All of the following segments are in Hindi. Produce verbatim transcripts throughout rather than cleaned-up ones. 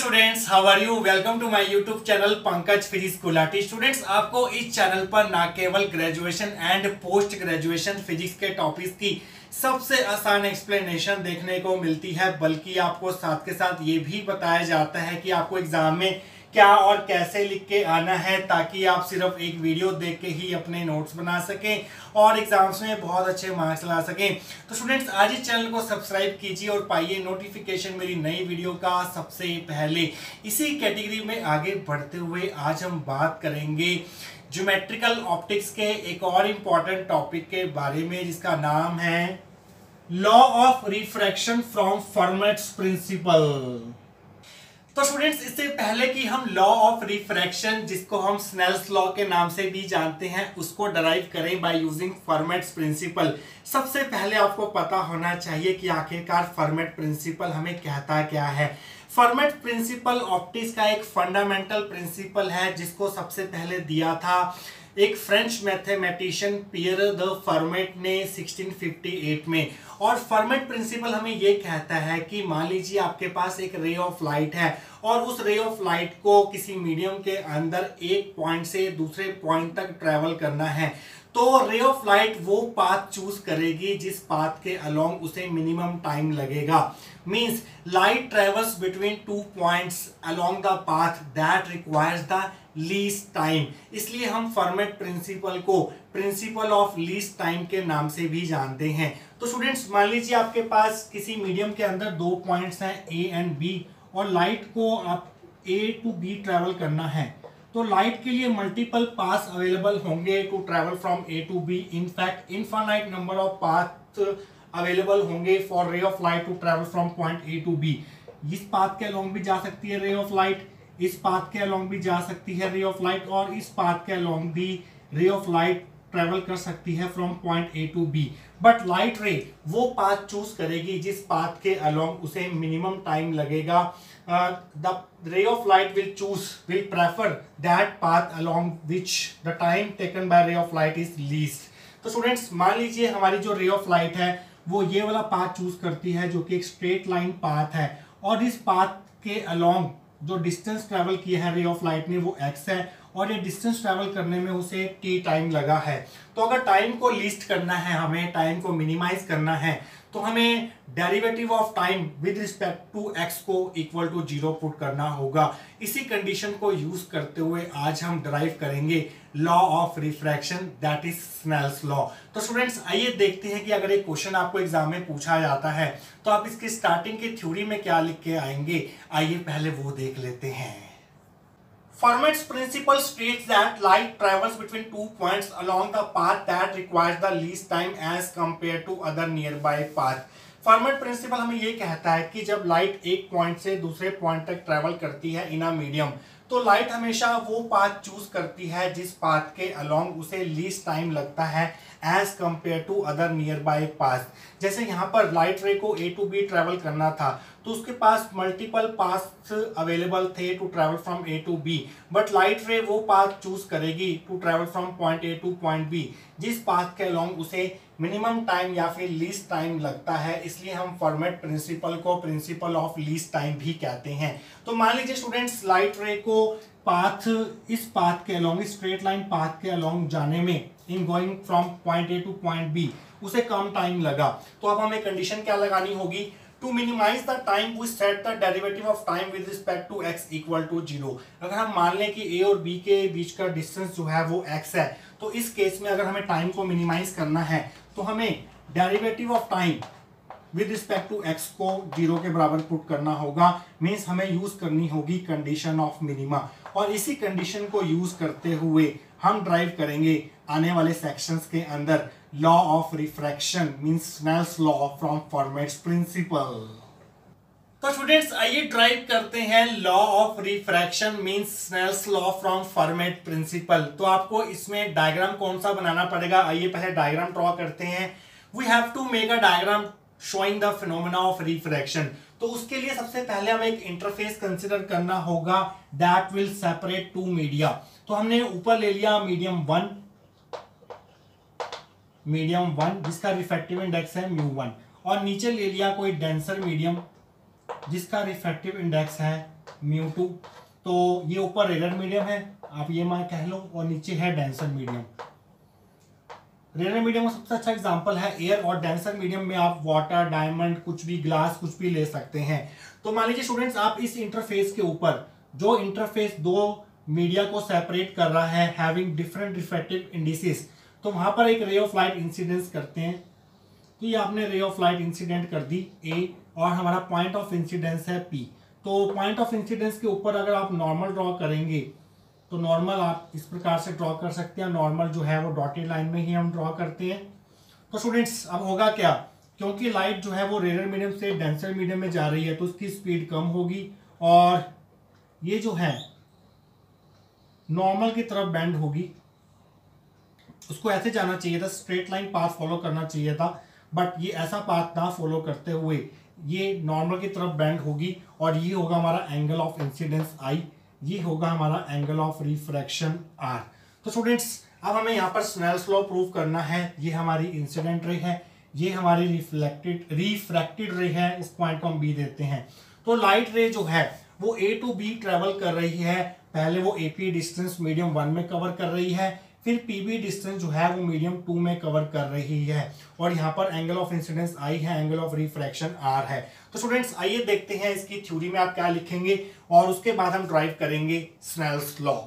Students, how are you? Welcome to my YouTube channel Pankaj physics Gulati. Students, आपको इस चैनल पर ना केवल graduation and post graduation physics के टॉपिक्स की सबसे आसान एक्सप्लेनेशन देखने को मिलती है, बल्कि आपको साथ के साथ ये भी बताया जाता है कि आपको एग्जाम में क्या और कैसे लिख के आना है, ताकि आप सिर्फ एक वीडियो देख के ही अपने नोट्स बना सकें और एग्जाम्स में बहुत अच्छे मार्क्स ला सकें। तो स्टूडेंट्स, आज इस चैनल को सब्सक्राइब कीजिए और पाइए नोटिफिकेशन मेरी नई वीडियो का सबसे पहले। इसी कैटेगरी में आगे बढ़ते हुए आज हम बात करेंगे ज्योमेट्रिकल ऑप्टिक्स के एक और इम्पॉर्टेंट टॉपिक के बारे में, जिसका नाम है law of refraction from Fermat's principle. तो स्टूडेंट्स, इससे पहले कि हम लॉ ऑफ रिफ्रैक्शन, जिसको हम स्नेल्स लॉ के नाम से भी जानते हैं, उसको डराइव करें बाय यूजिंग फर्मेट्स प्रिंसिपल, सबसे पहले आपको पता होना चाहिए कि आखिरकार फर्मेट प्रिंसिपल हमें कहता क्या है। फर्मेट प्रिंसिपल ऑप्टिक्स का एक फंडामेंटल प्रिंसिपल है, जिसको सबसे पहले दिया था एक French mathematician Pierre de Fermat ने सिक्सटीन फिफ्टी एट में। और फर्मेट प्रिंसिपल हमें ये कहता है कि मान लीजिए आपके पास एक रे ऑफ लाइट है और उस रे ऑफ लाइट को किसी मीडियम के अंदर एक पॉइंट से दूसरे पॉइंट तक ट्रेवल करना है, तो रे ऑफ लाइट वो पाथ चूज करेगी जिस पाथ के अलोंग उसे मिनिमम टाइम लगेगा। Means light travels between two points along the path that requires the least time. इसलिए हम फर्मेट प्रिंसिपल को प्रिंसिपल ऑफ लीस्ट टाइम के नाम से भी जानते हैं। तो स्टूडेंट्स, मान लीजिए आपके पास किसी मीडियम के अंदर दो पॉइंट्स हैं ए एंड बी, और लाइट को आप ए टू बी ट्रेवल करना है, तो लाइट के लिए मल्टीपल पाथ्स अवेलेबल होंगे to travel from A to B. In fact infinite number of path available होंगे for ray of light to travel from point A to B. इस पाथ के अलोंग भी जा सकती है रे ऑफ लाइट, इस पाथ के अलोंग भी जा सकती है रे ऑफ लाइट, और इस पाथ के अलोंग भी रे ऑफ लाइट ट्रेवल कर सकती है from point A to B. But light ray वो पाथ चूज करेगी जिस पाथ के अलोंग उसे मिनिमम टाइम लगेगा। The ray of light will choose will prefer that path along which the time taken by ray of light is least. तो स्टूडेंट्स, मान लीजिए हमारी जो रे ऑफ लाइट है वो ये वाला पाथ चूज करती है, जो कि एक स्ट्रेट लाइन पाथ है, और इस पाथ के अलोंग जो डिस्टेंस ट्रेवल किया है रे ऑफ लाइट ने वो x है, और ये डिस्टेंस ट्रेवल करने में उसे t टाइम लगा है। तो अगर टाइम को लिस्ट करना है, हमें टाइम को मिनिमाइज करना है, तो हमें derivative of time with respect to x को इक्वल टू जीरो पुट करना होगा। इसी कंडीशन को यूज करते हुए आज हम डराइव करेंगे law of refraction, that is Snell's law. तो स्टूडेंट्स, आइए देखते हैं कि अगर एक क्वेश्चन आपको एग्जाम में पूछा जाता है तो आप इसकी स्टार्टिंग की थ्योरी में क्या लिख के आएंगे। आइए पहले वो देख लेते हैं। Fermat's principle states that light travels between two points along the path that requires the least time as compared to other nearby path. Fermat principle हमें ये कहता है कि जब लाइट एक पॉइंट से दूसरे पॉइंट तक ट्रेवल करती है इन अ मीडियम, तो लाइट हमेशा वो पाथ चूज करती है जिस पाथ के अलोंग उसे लीस्ट टाइम लगता है as compare to other nearby path. जैसे यहाँ पर लाइट रे को ए टू बी ट्रेवल करना था, तो उसके पास मल्टीपल पाथ्स अवेलेबल थे to travel from A to B, but light ray वो पाथ चूज करेगी to travel from point A to point B जिस पाथ के अलोंग उसे मिनिमम टाइम या फिर लीस्ट टाइम लगता है। इसलिए हम फर्मेट प्रिंसिपल को प्रिंसिपल ऑफ लीस्ट टाइम भी कहते हैं। तो मान लीजिए स्टूडेंट्स, लाइट रे को पाथ इस पाथ के अलोंग, इस स्ट्रेट लाइन पाथ के अलोंग जाने में, in going from point A to point B, उसे कम टाइम लगा। तो अब हमें कंडीशन क्या लगानी होगी? To minimise the time we set the derivative of time with respect to x equal to zero. अगर हम मान लें कि a और b के बीच का डिस्टेंस जो है वो x है, तो इस केस में अगर हमें टाइम को मिनिमाइज करना है तो हमें derivative of time with respect to x को जीरो के बराबर पुट करना होगा। मीन्स हमें यूज करनी होगी कंडीशन ऑफ मिनिमा, और इसी कंडीशन को यूज करते हुए हम ड्राइव करेंगे आने वाले सेक्शंस के अंदर law of refraction, means Snell's law from Fermat's principle. तो स्टूडेंट्स, आइए ड्राइव करते हैं law of refraction means Snell's law from Fermat principle. तो आपको इसमें डायग्राम कौन सा बनाना पड़ेगा? आइए पहले डायग्राम ड्रॉ करते हैं। We have to make a diagram showing the phenomena of refraction. तो उसके लिए सबसे पहले हमें एक इंटरफेस कंसिडर करना होगा that will separate two media. तो हमने ऊपर ले लिया मीडियम वन, मीडियम वन जिसका रिफ्रैक्टिव इंडेक्स है म्यू वन, और नीचे ले लिया कोई डेंसर मीडियम जिसका रिफ्रैक्टिव इंडेक्स है म्यू टू। तो ये ऊपर रेयर मीडियम है, आप ये मान कह लो, और नीचे है डेंसर मीडियम। रेयर मीडियम का सबसे अच्छा एग्जांपल है एयर, और डेंसर मीडियम में आप वाटर, डायमंड, कुछ भी, ग्लास, कुछ भी ले सकते हैं। तो मान लीजिए स्टूडेंट्स, आप इस इंटरफेस के ऊपर, जो इंटरफेस दो मीडिया को सेपरेट कर रहा है, हैविंग डिफरेंट रिफ्रैक्टिव इंडिसेस, तो वहां पर एक रे ऑफ लाइट इंसिडेंस करते हैं। तो ये आपने रे ऑफ लाइट इंसिडेंट कर दी ए, और हमारा पॉइंट ऑफ इंसिडेंस है पी। तो पॉइंट ऑफ इंसिडेंस के ऊपर अगर आप नॉर्मल ड्रॉ करेंगे तो नॉर्मल आप इस प्रकार से ड्रॉ कर सकते हैं। नॉर्मल जो है वो डॉटेड लाइन में ही हम ड्रॉ करते हैं। तो स्टूडेंट्स अब होगा क्या, क्योंकि लाइट जो है वो रेयर मीडियम से डेंसर मीडियम में जा रही है तो उसकी स्पीड कम होगी, और ये जो है नॉर्मल की तरफ बेंड होगी। उसको ऐसे जाना चाहिए था, स्ट्रेट लाइन पाथ फॉलो करना चाहिए था, बट ये ऐसा पाथ ना फॉलो करते हुए ये नॉर्मल की तरफ बेंड होगी, और ये होगा हमारा एंगल ऑफ इंसिडेंस आई, ये होगा हमारा एंगल ऑफ रिफ्रैक्शन आर। तो स्टूडेंट्स अब हमें यहाँ पर स्नेल्स लॉ प्रूव करना है। ये हमारी इंसिडेंट रे है, ये हमारी रिफ्लेक्टेड रिफ्रैक्टेड रे है, इस पॉइंट को हम बी देते हैं। तो लाइट रे जो है वो ए टू बी ट्रेवल कर रही है। पहले वो एपी डिस्टेंस मीडियम वन में कवर कर रही है, फिर पीबी डिस्टेंस जो है वो मीडियम टू में कवर कर रही है, और यहाँ पर एंगल ऑफ इंसिडेंस आई है, एंगल ऑफ रिफ्रैक्शन आर है। तो स्टूडेंट्स आइए देखते हैं इसकी थ्योरी में आप क्या लिखेंगे, और उसके बाद हम ड्राइव करेंगे Snell's law.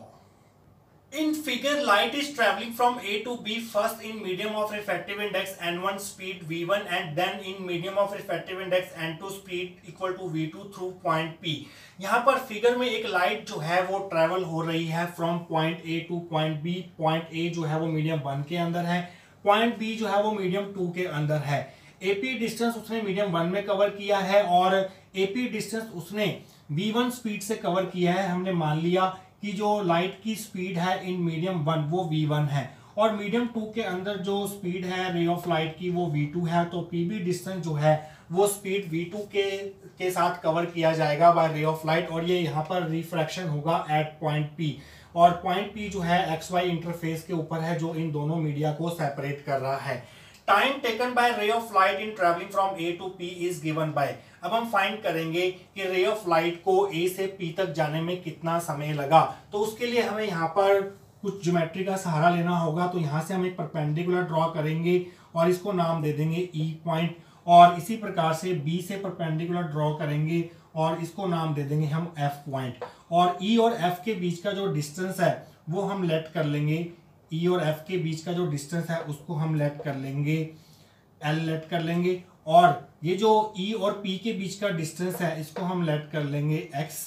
In figure, light is traveling from A to B first in medium of refractive index N one speed V one and then in medium of refractive index N two speed equal to V two through point P। यहाँ पर फिगर में एक लाइट जो है वो ट्रेवल हो रही है from point A to point B. Point A जो है वो मीडियम वन के अंदर है, पॉइंट बी जो है वो मीडियम टू के अंदर है। एपी डिस्टेंस उसने मीडियम वन में कवर किया है, और एपी डिस्टेंस उसने वी वन स्पीड से कवर किया है। हमने मान लिया कि जो लाइट की स्पीड है इन मीडियम वन वो वी वन है, और मीडियम टू के अंदर जो स्पीड है रे ऑफ लाइट की वो वी टू है। तो पीबी डिस्टेंस जो है वो स्पीड वी टू के के साथ कवर किया जाएगा बाय रे ऑफ लाइट, और ये यहाँ पर रिफ्रैक्शन होगा एट पॉइंट पी। और पॉइंट पी जो है एक्स वाई इंटरफेस के ऊपर है जो इन दोनों मीडिया को सेपरेट कर रहा है। Time taken by ray of light in travelling from A to P is given by. अब हम फाइंड करेंगे कि रे ऑफ लाइट को ए से पी तक जाने में कितना समय लगा। तो उसके लिए हमें यहाँ पर कुछ ज्योमेट्री का सहारा लेना होगा। तो यहाँ से हम एक परपेंडिकुलर ड्रॉ करेंगे और इसको नाम दे देंगे ई पॉइंट, और इसी प्रकार से बी से परपेंडिकुलर ड्रॉ करेंगे और इसको नाम दे देंगे हम एफ पॉइंट। और ई और एफ के बीच का जो डिस्टेंस है वो हम लेट कर लेंगे, ई और एफ के बीच का जो डिस्टेंस है उसको हम लेट कर लेंगे एल लेट कर लेंगे, और ये जो ई और पी के बीच का डिस्टेंस है इसको हम लेट कर लेंगे एक्स।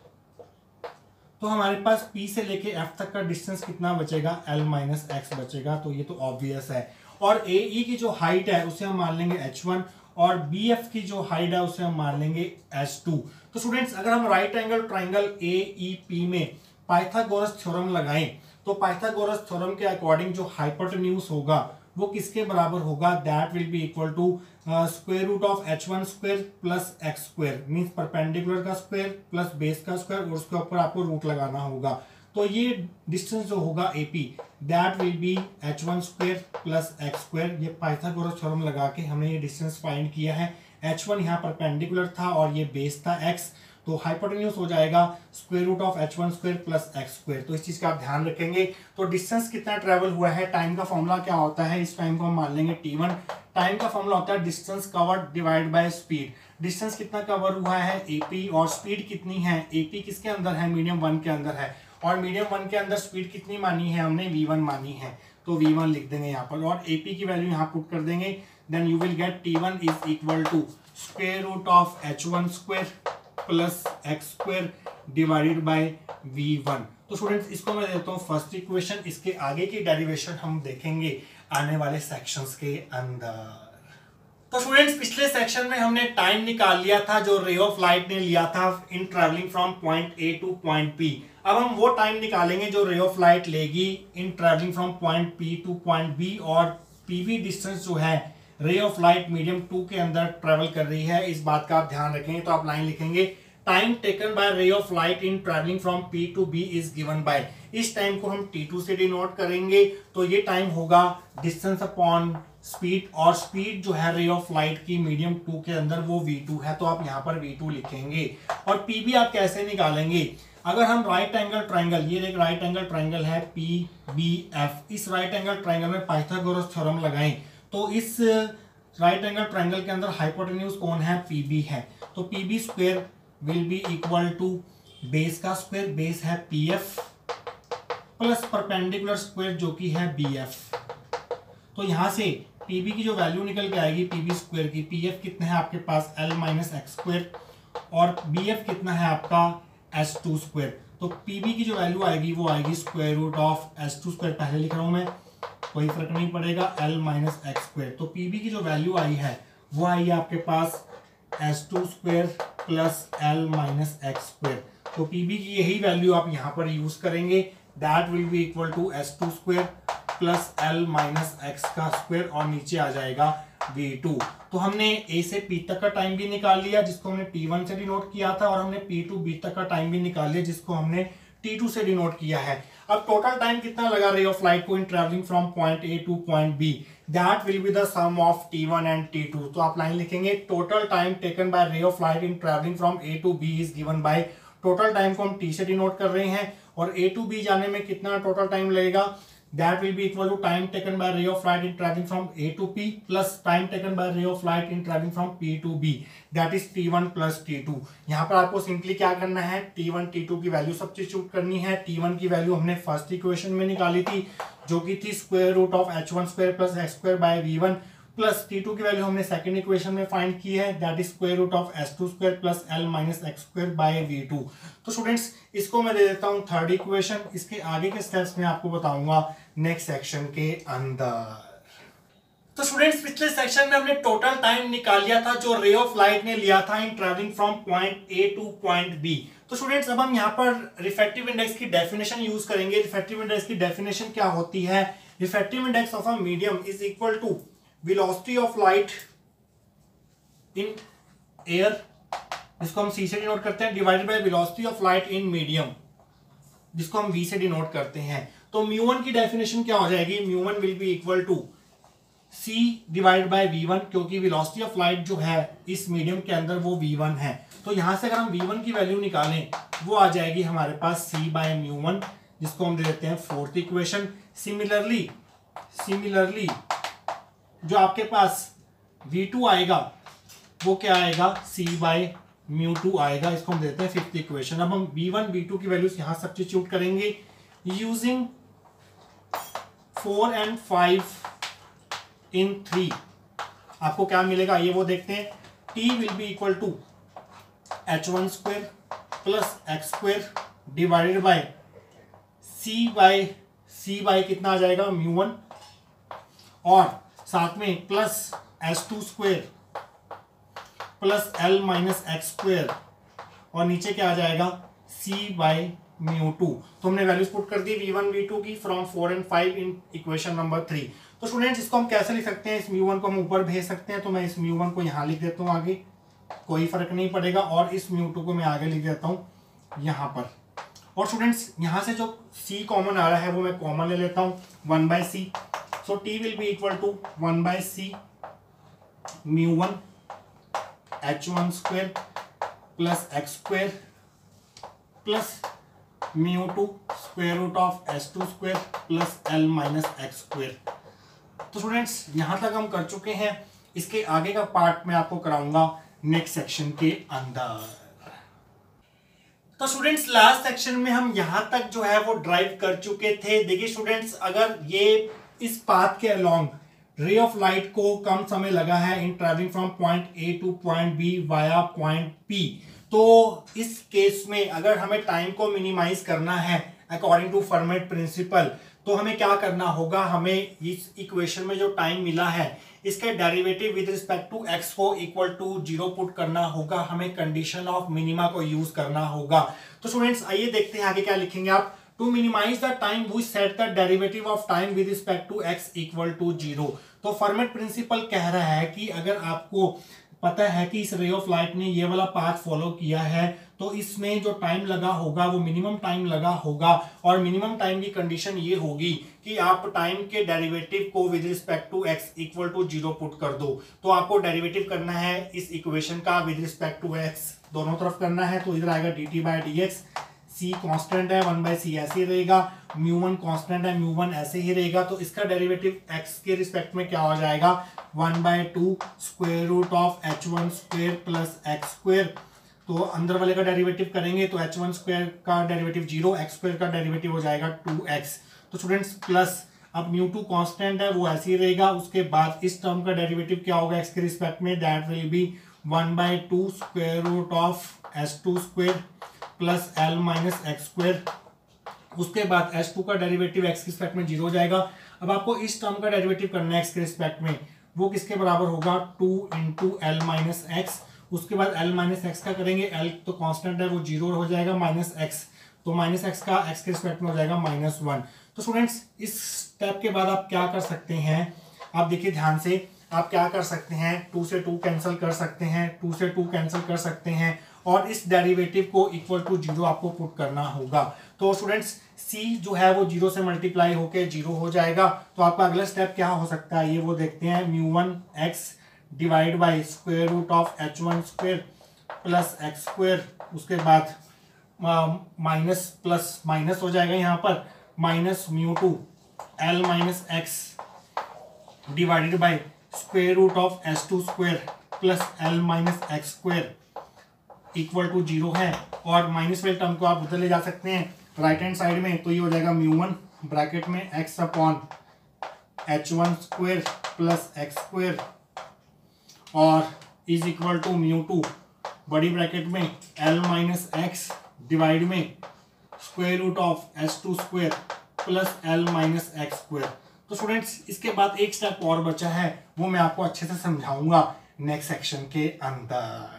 तो हमारे पास पी से लेके एफ तक का डिस्टेंस कितना बचेगा, एल माइनस एक्स बचेगा। तो ये तो ऑब्वियस है। और ए ई की जो हाइट है उसे हम मान लेंगे एच वन, और बी एफ की जो हाइट है उसे हम मान लेंगे एच टू। तो स्टूडेंट्स अगर हम right angle triangle A E P में पाइथागोरस थ्योरम लगाएं तो पाइथागोरस थ्योरम के अकॉर्डिंग जो हाइपोटेन्यूज होगा वो किसके बराबर होगा, that will be equal to square root of H one square plus x square, means perpendicular का स्क्वायर प्लस बेस का स्क्वायर, और उसके ऊपर आपको रूट लगाना होगा। तो ये डिस्टेंस जो होगा AP that will be H one square plus x square. ये पाइथागोरस थ्योरम लगा के हमने ये डिस्टेंस फाइंड किया है। एच वन यहाँ परपेंडिकुलर था और ये बेस था एक्स, तो हाइपोटेन्यूज हो जाएगा square root of H one square plus x square. तो इस चीज का आप ध्यान रखेंगे। तो डिस्टेंस कितना ट्रेवल हुआ है, टाइम का फॉर्मूला क्या होता है, इस टाइम को हम मान लेंगे टी वन। टाइम का फॉर्मूला होता है distance covered divide by speed. Distance कितना कवर हुआ है एपी, और स्पीड कितनी है, एपी किसके अंदर है, मीडियम वन के अंदर है, और मीडियम वन के अंदर स्पीड कितनी मानी है हमने, वी वन मानी है। तो वी वन लिख देंगे यहाँ पर, और एपी की वैल्यू यहाँ पुट कर देंगे। Then you will get T one is equal to square root of H one square plus x square divided by v one. तो स्टूडेंट्स इसको मैं देता हूँ फर्स्ट इक्वेशन। इसके आगे की डेरिवेशन हम देखेंगे आने वाले सेक्शंस के अंदर। तो स्टूडेंट्स पिछले सेक्शन में हमने टाइम निकाल लिया था जो रे ऑफ लाइट ने लिया था in travelling from point A to point P. अब हम वो टाइम निकालेंगे जो रे ऑफ लाइट लेगी in travelling from point P to point B, और पीवी डिस्टेंस जो है ray of light medium two के अंदर ट्रेवल कर रही है, इस बात का आप ध्यान रखेंगे। तो आप लाइन लिखेंगे time taken by ray of light in travelling from P to B is given by, इस टाइम को हम टी टू से डिनोट करेंगे, तो ये टाइम होगा डिस्टेंस अपॉन स्पीड, और स्पीड जो है रे ऑफ लाइट की मीडियम टू के अंदर वो वी टू है, तो आप यहाँ पर वी टू लिखेंगे। और पी बी आप कैसे निकालेंगे, अगर हम राइट एंगल ट्राइंगल, ये एक राइट एंगल ट्राइंगल है पी बी एफ, इस राइट एंगल ट्राइंगल में पाइथागोरस थ्योरम लगाएं, तो इस राइट एंगल ट्राइंगल के अंदर हाइपोटेन्यूज कौन है, पीबी है, तो PB square will be equal to base का स्क्वायर, बेस है P F plus perpendicular square जो कि है बी एफ। तो यहां से पीबी की जो वैल्यू निकल के आएगी पीबी स्क्वायर की, पीएफ कितना है आपके पास एल माइनस एक्स स्क्वायर, और बीएफ कितना है आपका एस टू स्क्वायर, तो पीबी की जो वैल्यू आएगी वो आएगी square root of S two square, पहले लिख रहा हूं मैं, कोई फर्क नहीं पड़ेगा, एल माइनस एक्स स्क्वायर। तो पीबी की जो वैल्यू आई है वो आई है आपके पास S two square plus L minus x square, तो पीबी की यही वैल्यू आप यहाँ पर यूज करेंगे, that will be equal to S two square plus L minus X का स्क्वायर, और नीचे आ जाएगा वी टू। तो हमने ए से पी तक का टाइम भी निकाल लिया जिसको हमने टी वन से डिनोट किया था, और हमने पी टू बी तक का टाइम भी निकाल लिया जिसको हमने टी टू से डिनोट किया है। अब टोटल टाइम कितना लगा रे ऑफ लाइट को in travelling from point A to point B, that will be the sum of T one and T two. तो आप लाइन लिखेंगे total time taken by ray of light in travelling from A to B is given by, total time को हम टी से डिनोट कर रहे हैं, और ए टू बी जाने में कितना टोटल टाइम लगेगा, that will be equal to time taken by ray of light in traveling from A to P plus time taken by ray of light in traveling from P to B, that is T one plus T two. यहाँ पर आपको सिंपली क्या करना है, T वन T टू की वैल्यू सब्स्टिट्यूट करनी है। T वन की वैल्यू हमने फर्स्ट इक्वेशन में निकाली थी जो कि थी square root of H one square plus x square by v one, plus T two की वैल्यू हमने सेकंड इक्वेशन में फाइंड की है, that is square root of S two square plus L minus x square by v two. तो स्टूडेंट्स इसको मैं दे देता हूं थर्ड इक्वेशन, इसके आगे के स्टेप्स में आपको बताऊंगा नेक्स्ट सेक्शन के अंदर। तो स्टूडेंट्स पिछले सेक्शन में हमने टोटल टाइम निकाल लिया था जो रे ऑफ लाइट ने लिया था in travelling from point A to point B. तो स्टूडेंट्स अब हम यहाँ पर रिफ्रैक्टिव इंडेक्स की डेफिनेशन यूज करेंगे। रिफ्रैक्टिव इंडेक्स की डेफिनेशन क्या होती है, refractive index of a medium is equal to velocity of light in air, जिसको हम c से डिनोट करते हैं, divided by velocity of light in medium, जिसको हम v से डिनोट करते हैं। तो म्यू वन की डेफिनेशन क्या हो जाएगी, mu one will be equal to c divide by v one, क्योंकि velocity of light जो है इस मीडियम के अंदर वो वी वन है। तो यहां से अगर हम वी वन की वैल्यू निकालें वो आ जाएगी हमारे पास c बाय म्यू वन, जिसको हम दे देते हैं फोर्थ इक्वेशन। सिमिलरली सिमिलरली जो आपके पास वी टू आएगा वो क्या आएगा, c बाय म्यू टू आएगा, इसको हम देते हैं फिफ्थ इक्वेशन। अब हम वी वन वी टू की वैल्यूज यहां सब्स्टिट्यूट करेंगे using four and five in three, आपको क्या मिलेगा ये वो देखते हैं। t will be equal to H one square plus x square divided by c by c by कितना आ जाएगा म्यू वन, और साथ में plus S two square plus L minus x square, और नीचे क्या आ जाएगा c बाय म्यू टू। तो हमने वैल्यूज पुट कर दी वी वन वी टू की from four and five in equation number three. तो स्टूडेंट्स इसको हम कैसे लिख सकते हैं, इस म्यू वन को हम ऊपर भेज सकते हैं, तो मैं इस म्यू वन को यहाँ लिख देता हूँ आगे, कोई फर्क नहीं पड़ेगा, और इस म्यू टू को मैं आगे लिख देता हूँ यहाँ पर। और स्टूडेंट्स यहाँ से जो c कॉमन आ रहा है वो मैं कॉमन ले लेता हूँ, one by C. So t will be equal to one by c mu one H one square plus x square plus mu two square root of S two square plus l minus x square। तो स्टूडेंट्स यहां तक हम कर चुके हैं, इसके आगे का पार्ट मैं आपको कराऊंगा नेक्स्ट सेक्शन के अंदर। तो स्टूडेंट्स लास्ट सेक्शन में हम यहां तक जो है वो ड्राइव कर चुके थे। देखिए स्टूडेंट्स अगर ये इस पाथ के अलोंग रे ऑफ लाइट को कम समय लगा है in travelling from point A to point B via point P, तो इस केस में अगर हमें टाइम को मिनिमाइज करना है अकॉर्डिंग टू फर्मेट प्रिंसिपल, तो हमें क्या करना होगा, हमें इस इक्वेशन में जो टाइम मिला है इसके derivative with respect to X को इक्वल टू जीरो पुट करना होगा, हमें कंडीशन ऑफ मिनिमा को यूज करना होगा। तो स्टूडेंट्स आइए देखते हैं आगे क्या लिखेंगे आप। To minimize the time, we set the derivative of time with respect to x equal to zero। तो फर्मेट प्रिंसिपल कह रहा है कि अगर आपको पता है कि इस रे ऑफ लाइट ने ये वाला पाथ फॉलो किया है, तो इसमें जो टाइम लगा होगा वो मिनिमम टाइम लगा होगा, और मिनिमम टाइम की कंडीशन ये होगी कि आप टाइम के डेरिवेटिव को with respect to X equal to zero put कर दो। तो आपको डेरिवेटिव करना है इस इक्वेशन का विद रिस्पेक्ट टू एक्स, दोनों तरफ करना है। तो इधर आएगा D T by D X, C constant है, वन बाई सी ऐसे ही रहेगा, म्यू वन कॉन्स्टेंट है, म्यू वन ऐसे ही रहेगा। तो इसका डेरिवेटिव एक्स के रिस्पेक्ट में क्या हो जाएगा, one by two square root of H one square plus x square. तो अंदर वाले का डेरिवेटिव करेंगे तो एच वन स्क्वायर का डेरिवेटिव जीरो, एक्स स्क्वायर का डेरिवेटिव हो जाएगा टू एक्स। तो स्टूडेंट्स प्लस अब म्यू टू कॉन्स्टेंट है वो ऐसे ही रहेगा। उसके बाद इस टर्म का डेरिवेटिव क्या होगा एक्स के रिस्पेक्ट में, that will be one by two square root of H two square plus L minus x square. उसके बाद एच टू का डेरिवेटिव एक्स के रिस्पेक्ट में जीरो हो जाएगा। अब आपको इस टर्म का डेरिवेटिव करना है एक्स के रिस्पेक्ट में, वो किसके बराबर होगा, two into L minus X. उसके बाद एल माइनस एक्स का करेंगे, एल तो कांस्टेंट है वो जीरो हो जाएगा, माइनस एक्स तो माइनस एक्स का एक्स के रिस्पेक्ट में हो जाएगा माइनस वन। तो स्टूडेंट्स इस स्टेप के बाद आप क्या कर सकते हैं, आप देखिए ध्यान से, आप क्या कर सकते हैं, टू से टू कैंसिल कर सकते हैं, टू से टू कैंसिल कर सकते हैं, और इस डेरिवेटिव को इक्वल टू जीरो आपको पुट करना होगा। तो स्टूडेंट्स c जो है वो जीरो से मल्टीप्लाई होके जीरो हो जाएगा। तो आपका अगला स्टेप क्या हो सकता है ये वो देखते हैं, mu one x divide by square root of H one square plus x square. उसके बाद माइनस प्लस माइनस हो जाएगा यहाँ पर, minus mu two l minus x divided by square root of H two square plus L minus x square equal to zero है। और माइनस वाले टर्म को आप उधर ले जा सकते हैं राइट हैंड साइड में, तो ये हो जाएगा म्यू वन ब्रैकेट में x upon h one square plus x square और is equal to mu two बड़ी ब्रैकेट में एल माइनस एक्स डिवाइड में square root of H two square plus L minus x square. तो स्टूडेंट्स इसके बाद एक स्टेप और बचा है, वो मैं आपको अच्छे से समझाऊंगा नेक्स्ट सेक्शन के अंदर।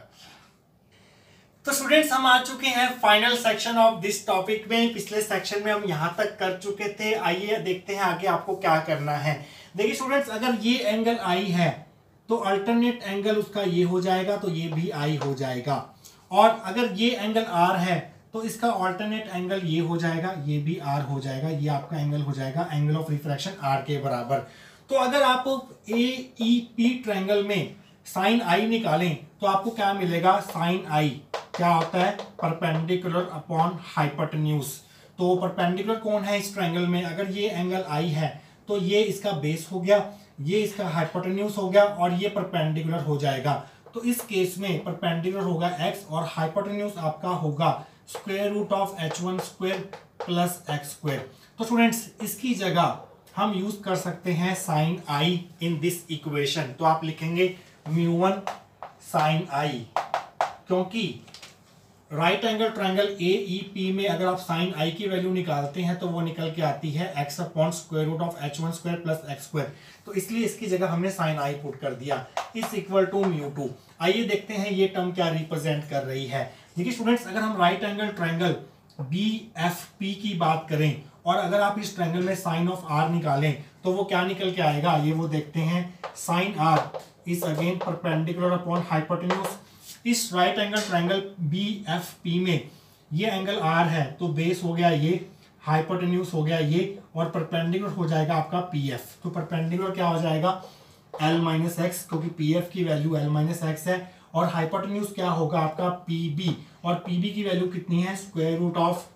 तो स्टूडेंट्स हम आ चुके हैं final section of this topic में। पिछले सेक्शन में हम यहाँ तक कर चुके थे, आइए देखते हैं आगे आपको क्या करना है। देखिए स्टूडेंट्स अगर ये एंगल आई है तो अल्टरनेट एंगल उसका ये हो जाएगा, तो ये भी आई हो जाएगा। और अगर ये एंगल आर है तो इसका अल्टरनेट एंगल ये हो जाएगा, ये भी आर हो जाएगा, ये आपका एंगल हो जाएगा एंगल ऑफ रिफ्रैक्शन आर के बराबर। तो अगर आप ए ई पी ट्रायंगल में साइन आई निकालें तो आपको क्या मिलेगा, साइन आई क्या होता है, परपेंडिकुलर अपॉन हाइपोटेन्यूज। तो परपेंडिकुलर कौन है इस ट्रायंगल में, अगर ये एंगल आई है तो ये इसका बेस हो गया, ये इसका हाइपोटेन्यूज हो गया और ये परपेंडिकुलर हो जाएगा। तो इस केस में परपेंडिकुलर होगा एक्स और हाइपोटेन्यूज आपका होगा square root of H one square plus x square. तो स्टूडेंट्स इसकी जगह हम यूज कर सकते हैं sine i in this equation. तो आप लिखेंगे म्यू वन साइन आई, क्योंकि right angle triangle A E P में अगर आप साइन आई की वैल्यू निकालते हैं तो वो निकल के आती है x upon square root of H one square plus x square. तो इसलिए इसकी जगह हमने साइन आई पुट कर दिया, इस इक्वल टू म्यू टू। आइए देखते हैं ये टर्म क्या रिप्रेजेंट कर रही है। देखिए स्टूडेंट्स अगर हम right angle triangle B F P की बात करें और अगर आप इस ट्रायंगल में साइन ऑफ आर निकालें तो वो क्या निकल के आएगा, ये वो देखते हैं, sine r is again perpendicular upon hypotenuse. इस right angle triangle B F P में ये एंगल आर है तो बेस हो गया ये, हाइपोटेन्यूज हो गया ये, और परपेंडिकुलर हो जाएगा आपका पी एफ। तो परपेंडिकुलर क्या हो जाएगा, एल माइनस एक्स, क्योंकि पी एफ की वैल्यू एल माइनस एक्स है, और हाइपोटेन्यूज क्या होगा आपका पी बी, और पी बी की वैल्यू कितनी है, square root of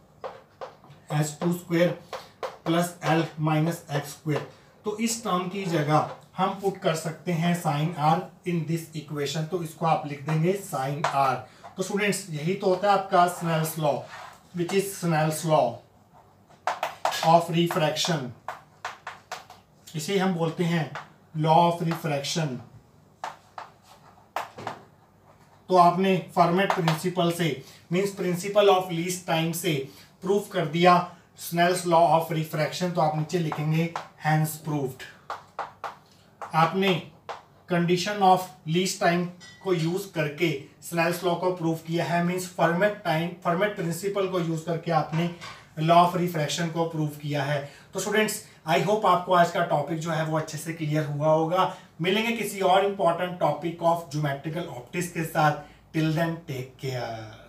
H two square plus L minus x square. तो इस टर्म की जगह हम पुट कर सकते हैं sine r in this equation, तो इसको आप लिख देंगे साइन आर। तो स्टूडेंट्स यही तो होता है आपका Snell's law, which is Snell's law of refraction, इसे हम बोलते हैं लॉ ऑफ रिफ्रैक्शन। तो आपने फॉर्मेट प्रिंसिपल से, means principle of least time से प्रूफ कर दिया स्नेल्स लॉ ऑफ रिफ्रैक्शन। तो आप नीचे लिखेंगे हैंस प्रूव्ड। आपने कंडीशन ऑफ लीस्ट टाइम को यूज करके स्नेल्स लॉ को प्रूव किया है, means Fermat time Fermat principle को यूज करके आपने लॉ ऑफ रिफ्रैक्शन को प्रूव किया है। तो स्टूडेंट्स आई होप आपको आज का टॉपिक जो है वो अच्छे से क्लियर हुआ होगा। मिलेंगे किसी और important topic of geometrical optics के साथ। Till then take care.